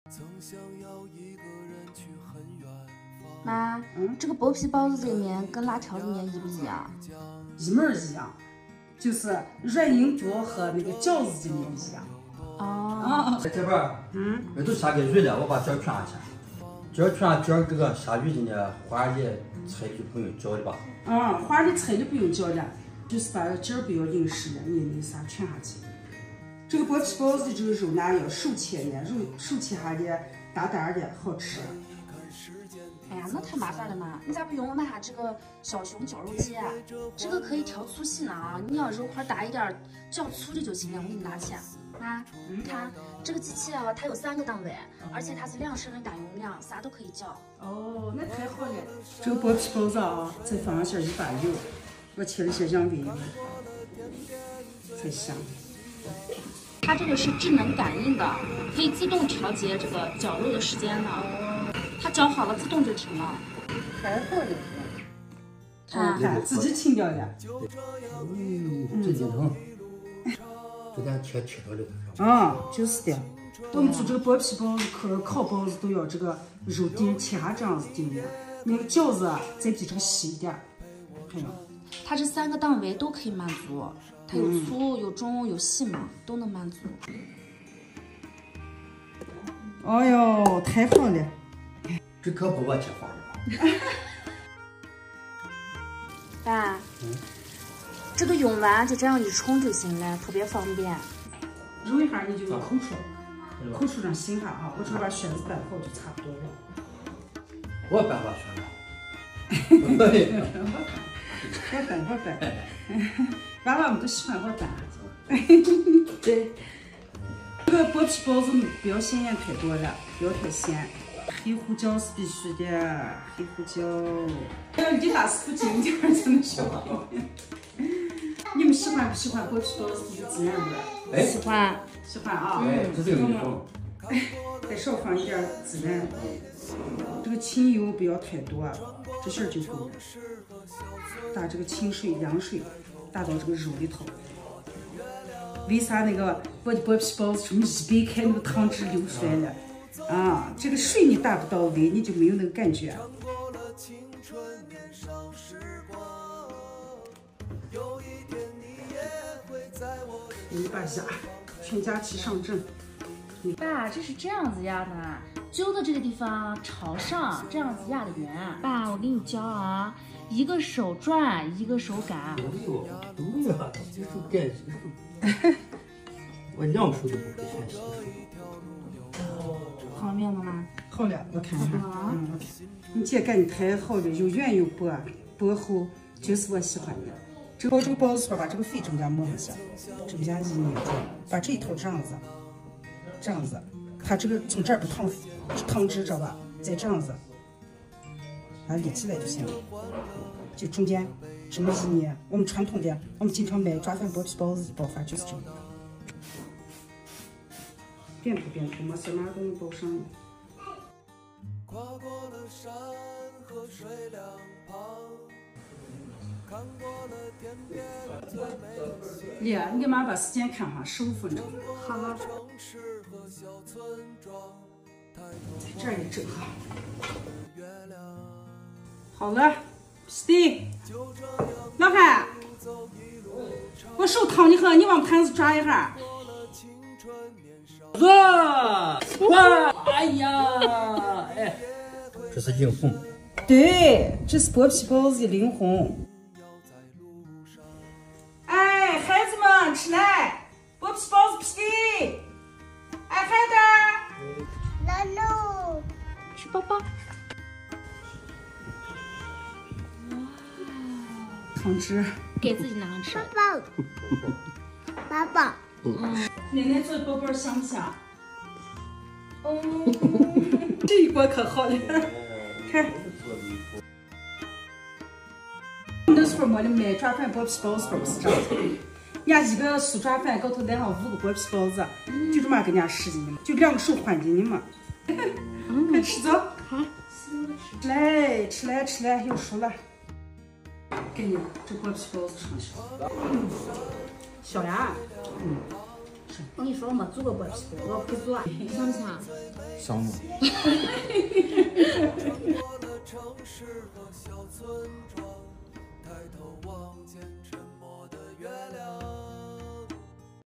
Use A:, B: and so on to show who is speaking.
A: 妈，这个薄皮包子的面跟辣条的面一不一样？
B: 一模一样，就是软硬多和那个饺子的面一样。
A: 哦。
C: 这边这都下个雨了，我把这儿穿上去。这儿穿这儿这个下雨的呢，花儿的菜就不用浇的吧？
B: 花的菜就不用浇了，就是把这儿不要淋湿了，你那啥穿下去。这个薄皮包子的这个肉呢，要手切呢，手切下的大大的，好吃。
A: 哎呀，那太麻烦了嘛！你咋不用我买下这个小熊绞肉机啊？这个可以调粗细呢啊！你要肉块大一点，较粗的就行了，我给你拿去。妈，你看这个机器啊，它有3个档位，而且它是2升的大容量，啥都可以叫。
B: 哦，那太好了！这个薄皮包子啊，再放上些一把油，我切了些洋葱油，才香。
A: 它这个是智能感应的，可以自动调节这个绞肉的时间的。它绞好了，自动就停了。
B: 太好了！看自己停掉了。
C: 这劲疼，这点切到里头。
B: 就是的。我们做这个薄皮包子、烤包子都要这个肉丁切下这样子丁的，那个饺子再比这个细一点。看到？
A: 它这3个档位都可以满足，它有粗、有中、有细嘛，都能满足。
B: 哎呦，太好了！
C: 这可不我切方的。
A: 爸，这个用完就这样一冲就行了，特别方便。
B: 揉一下你就口出上醒下啊！我这把旋子摆好就差不多了。
C: 我摆好旋子。
B: 我摆。娃娃们都喜欢我摆。对。这个薄皮包子不要咸盐太多了，不要太咸。黑胡椒是必须的，黑胡椒。要离它是不近点儿才能消耗。你们喜欢不喜欢薄皮包子的孜然味？
A: 喜欢。
B: 喜欢啊。
C: 这个没放。
B: 再少放一点孜然。这个清油不要太多，这些就够了。打这个清水、凉水打到这个肉里头。为啥那个我的薄皮包子这么一掰开，那个汤汁流出来了？这个水你打不到位，你就没有那个感觉。你把压，全家齐上阵。
A: 爸，这是这样子压的，揪的这个地方朝上，这样子压的圆。爸，我给你教啊，一个手转，一个手擀。
C: 对呀，这手擀手。我2手都不会选洗手。
A: 好面了吗？
B: 好了，我看一下。你这擀的太好了，又圆又薄，薄厚，就是我喜欢的。这个包子把这个肺中间抹上去，中间一拧住，把这一头这样子，它这个从这儿不烫汁，知道吧？再这样子，把它立起来就行了。就中间这么一捏，我们传统的，我们经常买抓饭薄皮包子的包法就是这个。扁头，没事哪都能包上。跨过了山和水两旁，看过了天边最美。丽，你给妈把时间看上15分钟。好了。在这儿也正好。好了 ，Steve， 老汉，我手烫的很，你往盘子抓一下。
C: 哇！哎呀！哎，这是灵魂。
B: 对，这是薄皮包子的灵魂。哎，孩子们吃来，薄皮包子皮。哎，孩子。
A: no， 吃包包。哇！
B: 汤汁。
A: 给自己拿着吃。
D: 爸爸。
B: 奶奶做的包包香不香？哦，这一锅可好了，看。那时候没得买抓饭薄皮包子不是这样子，人家一个素抓饭高头来上5个薄皮包子，就这么给人家使进去嘛，就2个手换进去嘛。快吃走，好，吃来，又熟了。给你这薄皮包子上去。小牙， 吃。
A: 我跟你说，我没做过剥皮，我会做，想不想？
C: 想吗？城市和小村庄，抬头望见